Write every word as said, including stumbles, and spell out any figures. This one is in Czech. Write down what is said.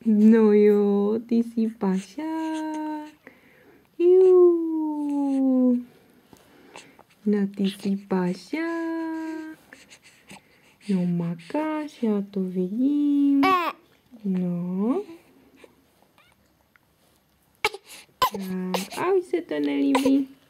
No jo, ty jsi pašák. Jú. No ty jsi pašák. No makáš, já to vidím. No. Tak, a už se to nelíbí.